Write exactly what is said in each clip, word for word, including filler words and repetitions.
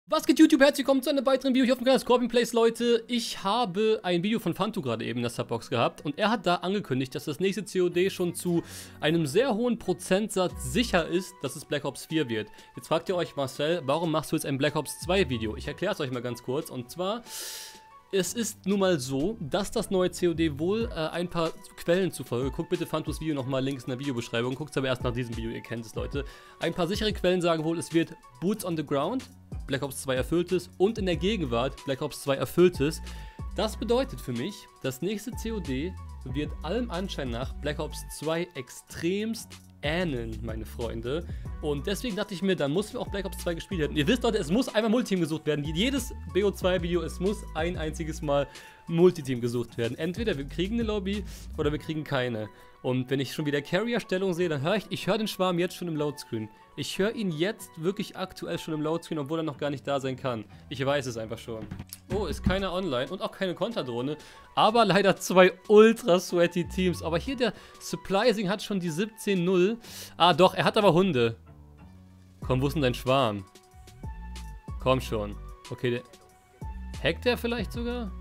Was geht YouTube? Herzlich willkommen zu einem weiteren Video hier auf dem Kanal Scorpion Plays, Leute. Ich habe ein Video von Fantu gerade eben in der Subbox gehabt und er hat da angekündigt, dass das nächste C O D schon zu einem sehr hohen Prozentsatz sicher ist, dass es Black Ops vier wird. Jetzt fragt ihr euch, Marcel, warum machst du jetzt ein Black Ops zwei Video? Ich erkläre es euch mal ganz kurz und zwar... Es ist nun mal so, dass das neue C O D wohl äh, ein paar Quellen zufolge, guckt bitte Fantus Video nochmal links in der Videobeschreibung, guckt es aber erst nach diesem Video, ihr kennt es, Leute. Ein paar sichere Quellen sagen wohl, es wird Boots on the Ground, Black Ops zwei erfülltes und in der Gegenwart Black Ops zwei erfülltes. Das bedeutet für mich, das nächste C O D wird allem Anschein nach Black Ops zwei extremst ähneln, meine Freunde. Und deswegen dachte ich mir, dann muss wir auch Black Ops zwei gespielt werden. Ihr wisst, Leute, es muss einmal Multiteam gesucht werden. Jedes B O zwei Video, es muss ein einziges Mal Multiteam gesucht werden. Entweder wir kriegen eine Lobby oder wir kriegen keine. Und wenn ich schon wieder Carrier-Stellung sehe, dann höre ich, ich höre den Schwarm jetzt schon im Loadscreen. Ich höre ihn jetzt wirklich aktuell schon im Loadscreen, obwohl er noch gar nicht da sein kann. Ich weiß es einfach schon. Oh, ist keiner online und auch keine Konterdrohne. Aber leider zwei ultra sweaty Teams. Aber hier der Supplising hat schon die siebzehn null. Ah doch, er hat aber Hunde. Komm, wo ist denn dein Schwarm? Komm schon. Okay, der... Hackt der vielleicht sogar?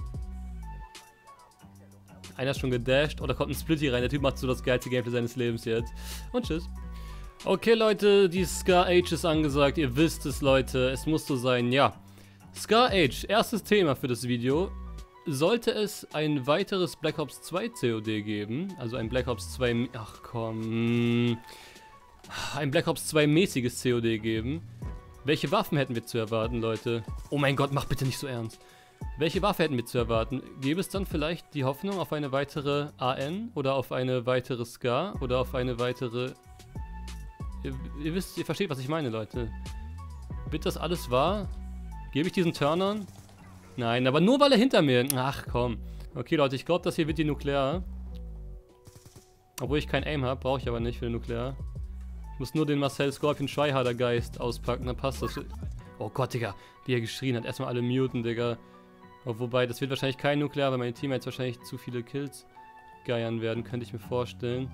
Einer ist schon gedasht. Oder kommt ein Splitty rein. Der Typ macht so das geilste Gameplay seines Lebens jetzt. Und tschüss. Okay, Leute, die Scar Age ist angesagt. Ihr wisst es, Leute. Es muss so sein. Ja. Scar Age, erstes Thema für das Video. Sollte es ein weiteres Black Ops zwei C O D geben, also ein Black Ops zwei... Ach komm... Ein Black Ops zwei mäßiges C O D geben, welche Waffen hätten wir zu erwarten, Leute? Oh mein Gott, mach bitte nicht so ernst. Welche Waffe hätten wir zu erwarten? Gäbe es dann vielleicht die Hoffnung auf eine weitere A N oder auf eine weitere Scar oder auf eine weitere... Ihr, ihr wisst, ihr versteht, was ich meine, Leute. Wird das alles wahr? Gebe ich diesen Turnern? Nein, aber nur weil er hinter mir... Ach komm. Okay, Leute, ich glaube, das hier wird die Nuklear. Obwohl ich kein Aim habe, brauche ich aber nicht für den Nuklear. Ich muss nur den Marcel Scorpion Schweiharder Geist auspacken, dann passt das. Oh Gott, Digga, wie er geschrien hat. Erstmal alle muten, Digga. Oh, wobei, das wird wahrscheinlich kein Nuklear, weil meine Teammates wahrscheinlich zu viele Kills geiern werden, könnte ich mir vorstellen.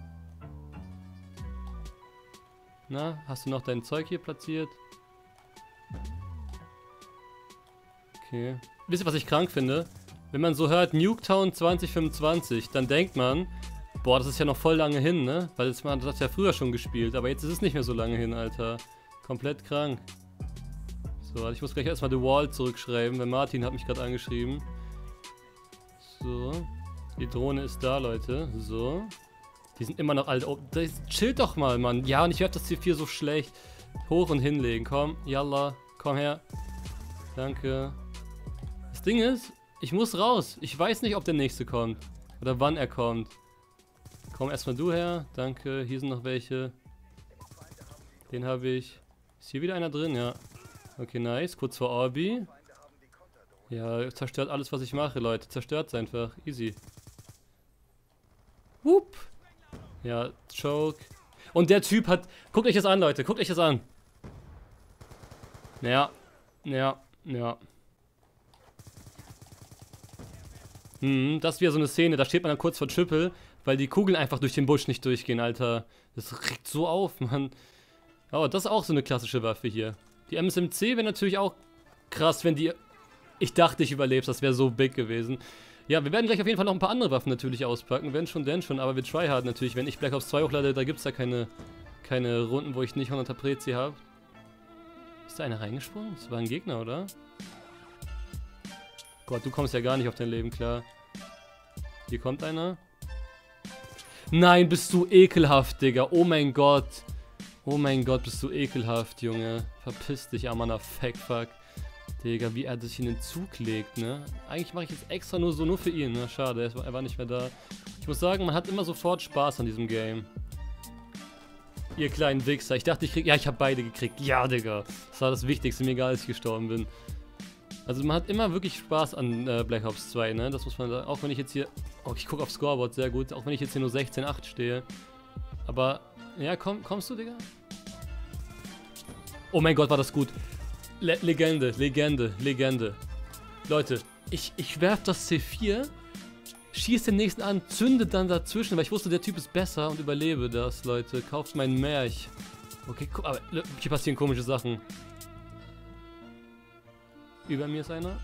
Na, hast du noch dein Zeug hier platziert? Okay. Wisst ihr, was ich krank finde? Wenn man so hört, Nuketown zwanzig fünfundzwanzig, dann denkt man, boah, das ist ja noch voll lange hin, ne? Weil das, man hat ja früher schon gespielt, aber jetzt ist es nicht mehr so lange hin, Alter. Komplett krank. So, also ich muss gleich erstmal The Wall zurückschreiben, weil Martin hat mich gerade angeschrieben. So. Die Drohne ist da, Leute. So. Die sind immer noch alt. Oh, das, chillt doch mal, Mann. Ja, und ich hab das C vier so schlecht. Hoch und hinlegen. Komm, yalla. Komm her. Danke. Das Ding ist, ich muss raus. Ich weiß nicht, ob der nächste kommt. Oder wann er kommt. Komm erstmal du her. Danke. Hier sind noch welche. Den habe ich. Ist hier wieder einer drin? Ja. Okay, nice. Kurz vor Orbi. Ja, zerstört alles, was ich mache, Leute. Zerstört es einfach. Easy. Whoop. Ja, Choke. Und der Typ hat... Guckt euch das an, Leute. Guckt euch das an. Ja. Ja. Ja. Hm, das ist wieder so eine Szene. Da steht man dann kurz vor Triple, weil die Kugeln einfach durch den Busch nicht durchgehen, Alter. Das regt so auf, Mann. Aber das ist auch so eine klassische Waffe hier. Die M S M C wäre natürlich auch krass, wenn die... Ich dachte, ich überlebst. Das wäre so big gewesen. Ja, wir werden gleich auf jeden Fall noch ein paar andere Waffen natürlich auspacken. Wenn schon, denn schon. Aber wir tryharden natürlich. Wenn ich Black Ops zwei hochlade, da gibt es ja keine, keine Runden, wo ich nicht hunderter Prezi habe. Ist da einer reingesprungen? Das war ein Gegner, oder? Gott, du kommst ja gar nicht auf dein Leben klar. Hier kommt einer. Nein, bist du ekelhaft, Digga. Oh mein Gott. Oh mein Gott, bist du ekelhaft, Junge. Verpiss dich, Amana Fakefuck. Digga, wie er sich in den Zug legt, ne? Eigentlich mache ich jetzt extra nur so, nur für ihn, ne? Schade, er, ist, er war nicht mehr da. Ich muss sagen, man hat immer sofort Spaß an diesem Game. Ihr kleinen Wichser. Ich dachte, ich krieg... Ja, ich habe beide gekriegt. Ja, Digga. Das war das Wichtigste, mir egal, als ich gestorben bin. Also man hat immer wirklich Spaß an äh, Black Ops zwei, ne? Das muss man sagen. Auch wenn ich jetzt hier... Oh, ich gucke aufs Scoreboard, sehr gut. Auch wenn ich jetzt hier nur sechzehn acht stehe. Aber... Ja, komm, kommst du, Digga? Oh mein Gott, war das gut. Le Legende, Legende, Legende. Leute, ich, ich werf das C vier, schieß den nächsten an, zünde dann dazwischen, weil ich wusste, der Typ ist besser und überlebe das, Leute. Kauft mein Märch. Okay, guck, aber hier passieren komische Sachen. Über mir ist einer.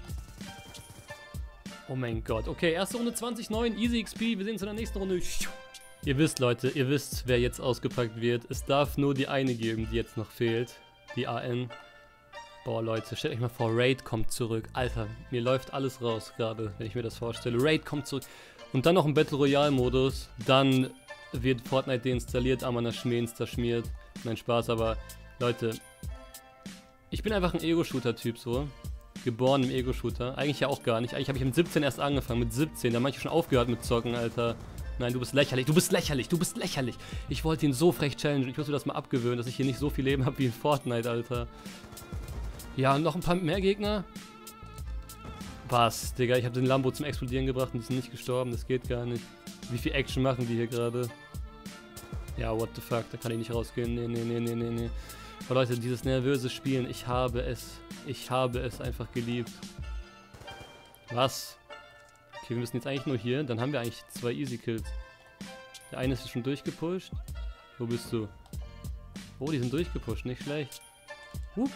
Oh mein Gott. Okay, erste Runde zwanzig neun, easy X P. Wir sehen uns in der nächsten Runde. Ihr wisst, Leute, ihr wisst, wer jetzt ausgepackt wird. Es darf nur die eine geben, die jetzt noch fehlt. Die A N. Boah, Leute, stellt euch mal vor, Raid kommt zurück. Alter, mir läuft alles raus gerade, wenn ich mir das vorstelle. Raid kommt zurück. Und dann noch im Battle Royale Modus. Dann wird Fortnite deinstalliert, Amana Schmeens zerschmiert. Nein, Spaß, aber Leute, ich bin einfach ein Ego-Shooter-Typ so. Geboren im Ego-Shooter. Eigentlich ja auch gar nicht. Eigentlich habe ich mit siebzehn erst angefangen. Mit siebzehn. Da habe ich schon aufgehört mit Zocken, Alter. Nein, du bist lächerlich. Du bist lächerlich. Du bist lächerlich. Ich wollte ihn so frech challengen. Ich muss mir das mal abgewöhnen, dass ich hier nicht so viel Leben habe wie in Fortnite, Alter. Ja, und noch ein paar mehr Gegner. Was, Digga? Ich habe den Lambo zum Explodieren gebracht und die sind nicht gestorben. Das geht gar nicht. Wie viel Action machen die hier gerade? Ja, what the fuck? Da kann ich nicht rausgehen. Nee, nee, nee, nee, nee, nee. Aber Leute, dieses nervöse Spielen, ich habe es. Ich habe es einfach geliebt. Was? Okay, wir müssen jetzt eigentlich nur hier. Dann haben wir eigentlich zwei Easy Kills. Der eine ist schon durchgepusht. Wo bist du? Oh, die sind durchgepusht. Nicht schlecht. Hup.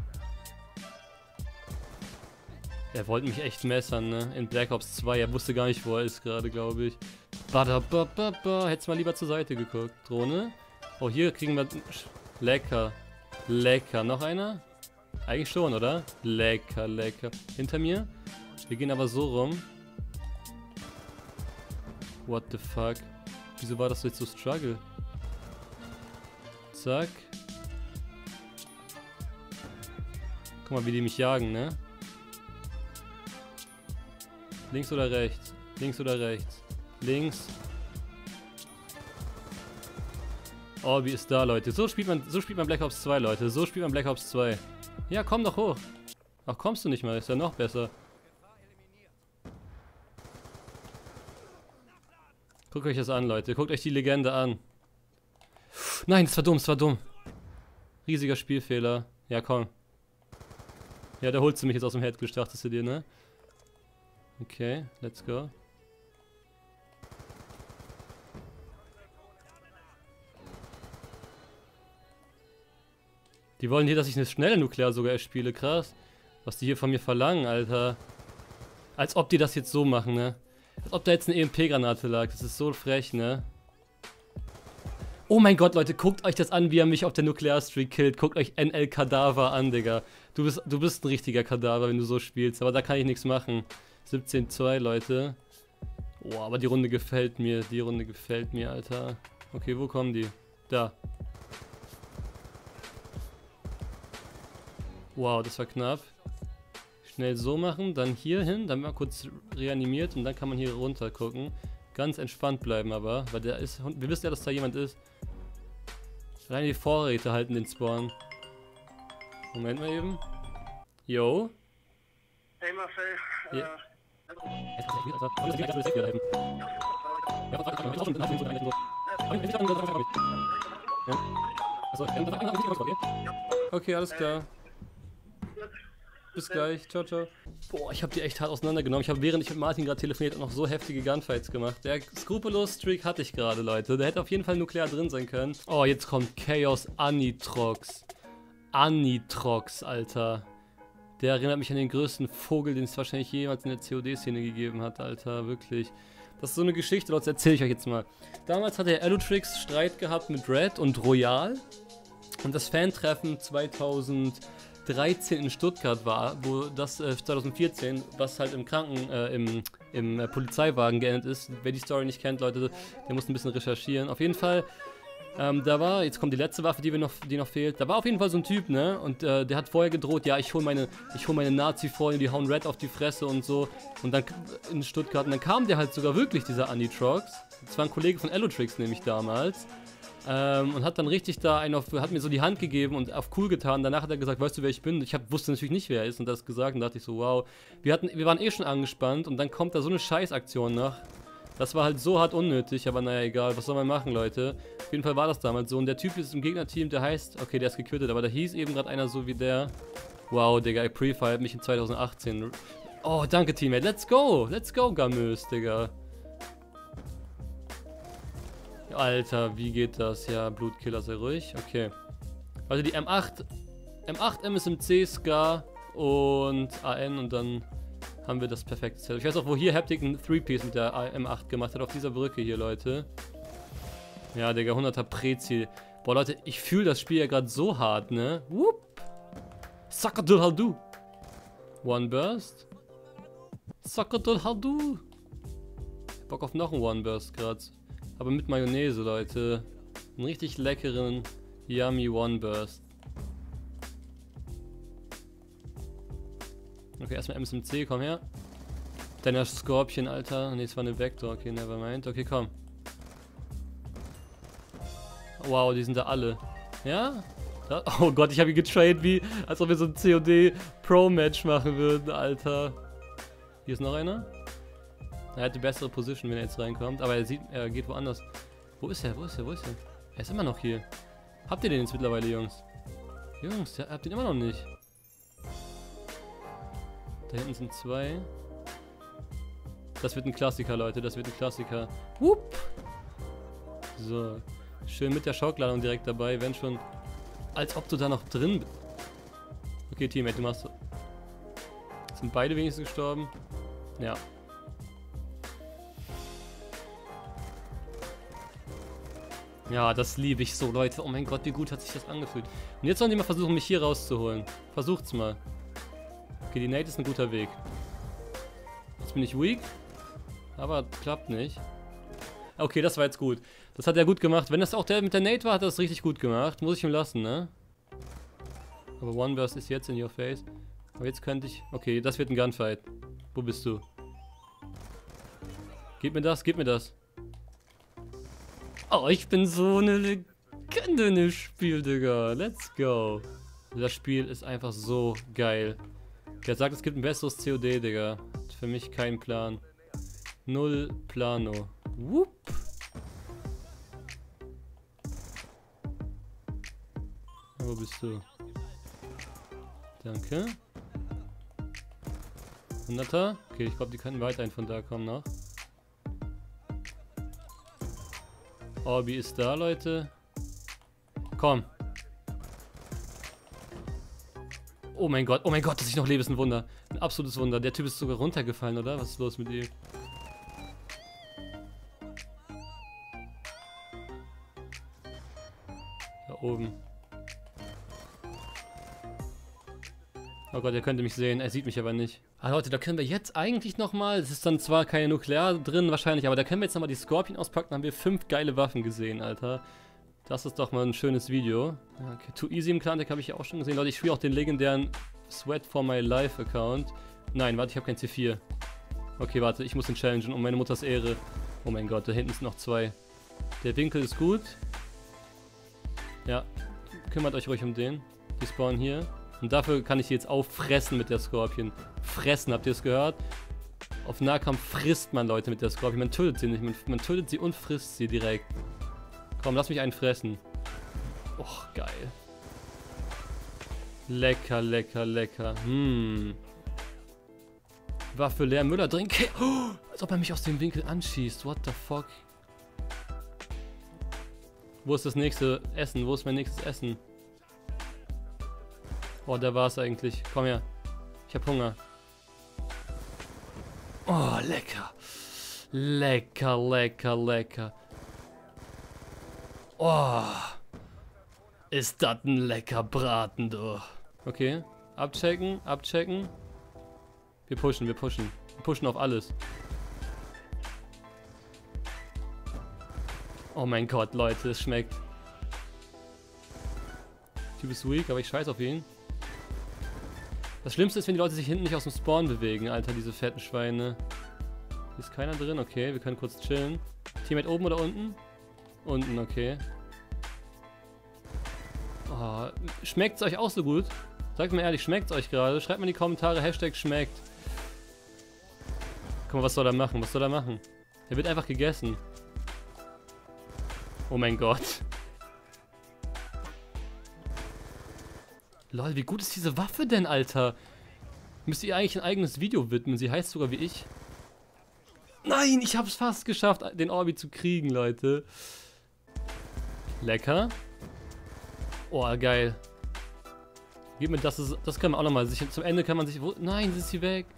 Er wollte mich echt messern, ne? In Black Ops zwei. Er wusste gar nicht, wo er ist gerade, glaube ich. Badabababa. Hättest mal lieber zur Seite geguckt. Drohne. Oh, hier kriegen wir... Lecker. Lecker. Noch einer? Eigentlich schon, oder? Lecker, lecker. Hinter mir. Wir gehen aber so rum. What the fuck? Wieso war das jetzt so Struggle? Zack. Guck mal, wie die mich jagen, ne? Links oder rechts? Links oder rechts? Links. Oh, wie ist da, Leute? So spielt man, so spielt man Black Ops zwei, Leute. So spielt man Black Ops zwei. Ja, komm doch hoch. Ach, kommst du nicht mal? Ist ja noch besser. Guckt euch das an, Leute. Guckt euch die Legende an. Nein, das war dumm, das war dumm. Riesiger Spielfehler. Ja, komm. Ja, da holst du mich jetzt aus dem Headgush, dachtest du dir, ne? Okay, let's go. Die wollen hier, dass ich eine schnelle Nuklear sogar spiele, krass. Was die hier von mir verlangen, Alter. Als ob die das jetzt so machen, ne? Als ob da jetzt eine E M P-Granate lag. Das ist so frech, ne? Oh mein Gott, Leute, guckt euch das an, wie er mich auf der Nuklear-Streak killt. Guckt euch N L Kadaver an, Digga. Du bist, du bist ein richtiger Kadaver, wenn du so spielst. Aber da kann ich nichts machen. siebzehn zwei, Leute. Oh, aber die Runde gefällt mir. Die Runde gefällt mir, Alter. Okay, wo kommen die? Da. Wow, das war knapp. Schnell so machen, dann hier hin, dann mal kurz reanimiert und dann kann man hier runter gucken. Ganz entspannt bleiben aber, weil der ist, wir wissen ja, dass da jemand ist. Allein die Vorräte halten den Spawn. Moment mal eben. Yo. Hey Marcel, Ja. äh... Okay, alles klar. Bis gleich, ciao, ciao. Boah, ich habe die echt hart auseinandergenommen. Ich habe, während ich mit Martin gerade telefoniert, auch noch so heftige Gunfights gemacht. Der Skrupellos-Streak hatte ich gerade, Leute. Der hätte auf jeden Fall nuklear drin sein können. Oh, jetzt kommt Chaos Anitrox. Anitrox, Alter. Der erinnert mich an den größten Vogel, den es wahrscheinlich jemals in der C O D-Szene gegeben hat, Alter. Wirklich. Das ist so eine Geschichte, Leute, erzähle ich euch jetzt mal. Damals hat der Elutrix Streit gehabt mit Red und Royal. Und das Fan-Treffen zweitausenddreizehn in Stuttgart war, wo das äh, zweitausendvierzehn, was halt im Kranken, äh, im, im äh, Polizeiwagen geendet ist. Wer die Story nicht kennt, Leute, der muss ein bisschen recherchieren. Auf jeden Fall, ähm, da war, jetzt kommt die letzte Waffe, die, wir noch, die noch fehlt. Da war auf jeden Fall so ein Typ, ne? Und äh, der hat vorher gedroht, ja, ich hole meine, ich hol meine Nazi-Freunde, die hauen Red auf die Fresse und so. Und dann in Stuttgart, und dann kam der halt sogar wirklich, dieser Anitrox. Das war ein Kollege von Elutrix nämlich damals. Ähm, und hat dann richtig da einen auf, hat mir so die Hand gegeben und auf cool getan. Danach hat er gesagt, weißt du, wer ich bin? Ich hab, wusste natürlich nicht, wer er ist und das gesagt und dachte ich so, wow. Wir, hatten, wir waren eh schon angespannt und dann kommt da so eine Scheißaktion nach. Das war halt so hart unnötig, aber naja, egal, was soll man machen, Leute. Auf jeden Fall war das damals so und der Typ ist im Gegnerteam, der heißt, okay, der ist gequittet, aber da hieß eben gerade einer so wie der. Wow, Digga, ich pre-fired mich in zweitausendachtzehn. Oh, danke, Teammate, let's go, let's go, Gamös, Digga. Alter, wie geht das? Ja, Blutkiller, sei ruhig. Okay. Also die M acht, M acht M S M C Scar und A N und dann haben wir das perfekte Setup. Ich weiß auch, wo hier Haptic ein drei Piece mit der M acht gemacht hat, auf dieser Brücke hier, Leute. Ja, Digga, hunderter Prezi. Boah, Leute, ich fühle das Spiel ja gerade so hart, ne? Whoop! Sakadul Haldu! One Burst. Sakadul Haldu! Bock auf noch einen One Burst gerade. Aber mit Mayonnaise, Leute. Einen richtig leckeren, yummy One Burst. Okay, erstmal M S M C, komm her. Deiner Scorpion, Alter. Ne, es war eine Vector. Okay, nevermind. Okay, komm. Wow, die sind da alle. Ja? Da, oh Gott, ich habe ihn getradet, wie als ob wir so ein C O D Pro-Match machen würden, Alter. Hier ist noch einer. Er hat die bessere Position, wenn er jetzt reinkommt. Aber er sieht, er geht woanders. Wo ist er? Wo ist er? Wo ist er? Er ist immer noch hier. Habt ihr den jetzt mittlerweile, Jungs? Jungs, ihr habt den immer noch nicht. Da hinten sind zwei. Das wird ein Klassiker, Leute. Das wird ein Klassiker. Whoop. So. Schön mit der Schockladung direkt dabei. Wenn schon. Als ob du da noch drin bist. Okay, Teammate, du machst. Sind beide wenigstens gestorben? Ja. Ja, das liebe ich so, Leute. Oh mein Gott, wie gut hat sich das angefühlt. Und jetzt sollen die mal versuchen, mich hier rauszuholen. Versucht's mal. Okay, die Nate ist ein guter Weg. Jetzt bin ich weak. Aber klappt nicht. Okay, das war jetzt gut. Das hat er gut gemacht. Wenn das auch der mit der Nate war, hat er das richtig gut gemacht. Muss ich ihm lassen, ne? Aber One Burst ist jetzt in your face. Aber jetzt könnte ich... Okay, das wird ein Gunfight. Wo bist du? Gib mir das, gib mir das. Oh, ich bin so eine Legende in dem Spiel, Digga. Let's go. Das Spiel ist einfach so geil. Der sagt, es gibt ein besseres C O D, Digga. Hat für mich keinen Plan. Null Plano. Whoop. Wo bist du? Danke. hunderter? Okay, ich glaube, die können weiterhin von da kommen noch. Orbi ist da, Leute. Komm. Oh mein Gott, oh mein Gott, dass ich noch lebe, ist ein Wunder. Ein absolutes Wunder. Der Typ ist sogar runtergefallen, oder? Was ist los mit ihm? Da oben. Oh Gott, er könnte mich sehen. Er sieht mich aber nicht. Ah Leute, da können wir jetzt eigentlich nochmal, es ist dann zwar keine Nuklear drin wahrscheinlich, aber da können wir jetzt nochmal die Scorpion auspacken, dann haben wir fünf geile Waffen gesehen, Alter. Das ist doch mal ein schönes Video. Okay, Too Easy im Clan-Deck habe ich ja auch schon gesehen. Leute, ich spiele auch den legendären Sweat for My Life Account. Nein, warte, ich habe kein C vier. Okay, warte, ich muss ihn challengen, um meine Mutters Ehre. Oh mein Gott, da hinten sind noch zwei. Der Winkel ist gut. Ja, kümmert euch ruhig um den. Die spawnen hier. Und dafür kann ich sie jetzt auffressen mit der Scorpion. Fressen, habt ihr es gehört? Auf Nahkampf frisst man Leute mit der Scorpion. Man tötet sie nicht, man, man tötet sie und frisst sie direkt. Komm, lass mich einen fressen. Och, geil. Lecker, lecker, lecker. Hm. Waffe leer, Müller drin. Oh, als ob er mich aus dem Winkel anschießt. What the fuck? Wo ist das nächste Essen? Wo ist mein nächstes Essen? Oh, da war es eigentlich. Komm her. Ich hab Hunger. Oh, lecker. Lecker, lecker, lecker. Oh. Ist das ein lecker Braten, du. Okay. Abchecken, abchecken. Wir pushen, wir pushen. Wir pushen auf alles. Oh mein Gott, Leute, es schmeckt. Typ ist weak, aber ich scheiß auf ihn. Das Schlimmste ist, wenn die Leute sich hinten nicht aus dem Spawn bewegen, Alter, diese fetten Schweine. Hier ist keiner drin, okay, wir können kurz chillen. Teammate oben oder unten? Unten, okay. Oh, schmeckt's euch auch so gut? Sagt mir ehrlich, schmeckt's euch gerade? Schreibt mir in die Kommentare, Hashtag schmeckt. Guck mal, was soll er machen? Was soll er machen? Er wird einfach gegessen. Oh mein Gott. Lol, wie gut ist diese Waffe denn, Alter? Müsst ihr eigentlich ein eigenes Video widmen. Sie heißt sogar wie ich. Nein, ich hab's fast geschafft, den Orbi zu kriegen, Leute. Lecker. Oh, geil. Gib mir das, ist, das können wir auch nochmal sichern. Zum Ende kann man sich... Wo, nein, sie ist hier weg.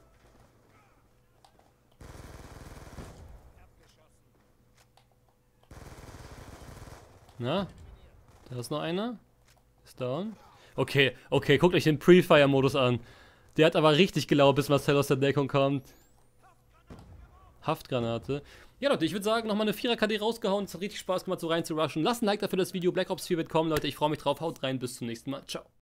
Na? Da ist noch einer. Ist down. Okay, okay, guckt euch den Pre-Fire-Modus an. Der hat aber richtig gelauert, bis Marcel aus der Deckung kommt. Haftgranate. Ja, Leute, ich würde sagen, nochmal eine Vierer-K D rausgehauen. Es hat richtig Spaß gemacht, so rein zu rushen. Lasst ein Like dafür das Video. Black Ops vier wird kommen, Leute. Ich freue mich drauf. Haut rein. Bis zum nächsten Mal. Ciao.